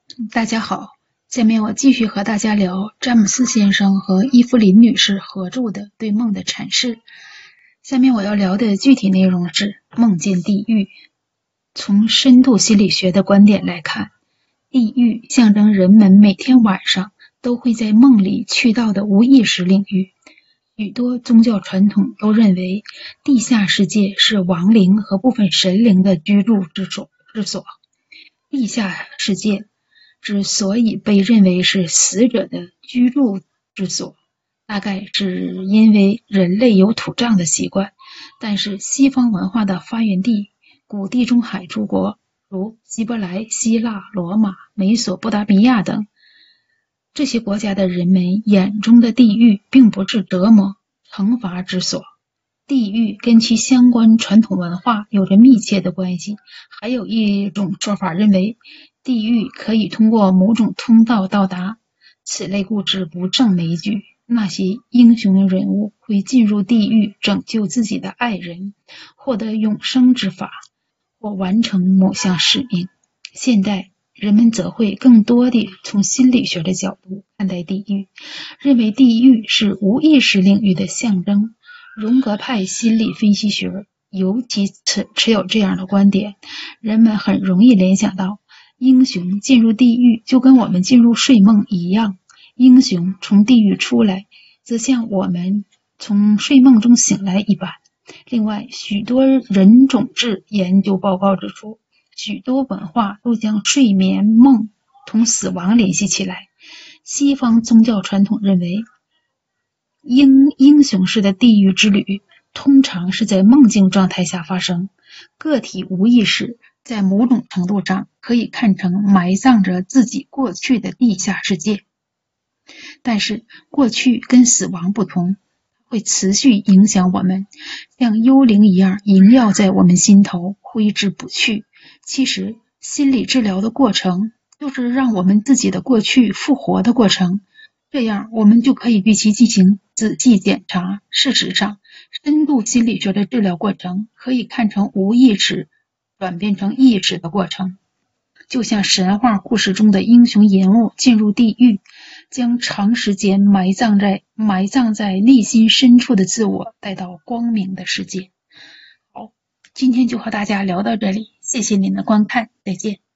大家好，下面我继续和大家聊詹姆斯先生和伊芙琳女士合著的对梦的阐释。下面我要聊的具体内容是梦见地狱。从深度心理学的观点来看，地狱象征人们每天晚上都会在梦里去到的无意识领域。许多宗教传统都认为地下世界是亡灵和部分神灵的居住之所。地下世界之所以被认为是死者的居住之所，大概是因为人类有土葬的习惯，但是西方文化的发源地古地中海诸国如希伯来、希腊、罗马、美索不达米亚等，这些国家的人们眼中的地狱并不是折磨、惩罚之所。地狱跟其相关传统文化有着密切的关系。还有一种说法认为，地狱可以通过某种通道到达。此类故事不胜枚举。那些英雄人物会进入地狱拯救自己的爱人，获得永生之法，或完成某项使命。现代人们则会更多地从心理学的角度看待地狱，认为地狱是无意识领域的象征。荣格派心理分析学尤其持有这样的观点，人们很容易联想到英雄进入地狱就跟我们进入睡梦一样，英雄从地狱出来则像我们从睡梦中醒来一般。另外，许多人种志研究报告指出，许多文化都将睡眠梦同死亡联系起来。西方宗教传统认为，英雄式的地狱之旅通常是在梦境状态下发生，个体无意识在某种程度上可以看成埋葬着自己过去的地下世界。但是过去跟死亡不同，会持续影响我们，像幽灵一样萦绕在我们心头，挥之不去。其实心理治疗的过程就是让我们自己的过去复活的过程，这样我们就可以对其进行仔细检查。事实上，深度心理学的治疗过程可以看成无意识转变成意识的过程，就像神话故事中的英雄人物进入地狱，将长时间埋葬在内心深处的自我带到光明的世界。好，今天就和大家聊到这里，谢谢您的观看，再见。